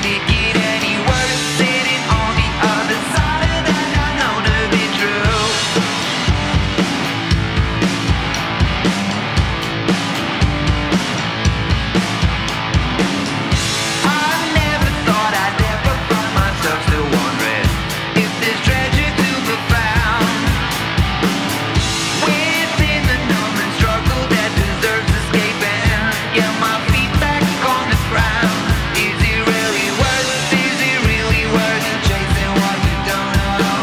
it get any worse? Sitting on the other side of that I know to be true. I never thought I'd ever find myself still wondering if there's treasure to be found within the numb and struggle that deserves escaping. Yeah, my feet back on the ground. Is it really worth it? Is it really worth it? Chasing what you don't know.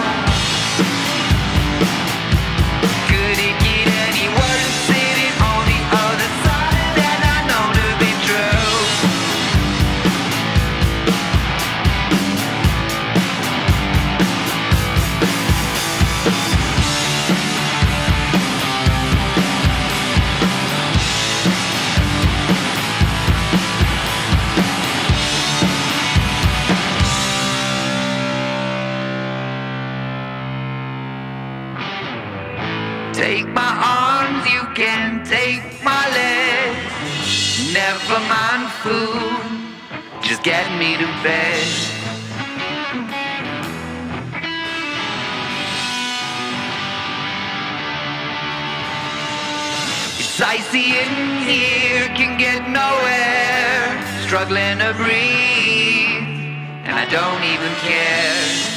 Could it get any worse? Sitting on the other side that I know to be true. Take my arms, you can take my legs. Never mind food, just get me to bed. It's icy in here, can get nowhere. Struggling to breathe, and I don't even care.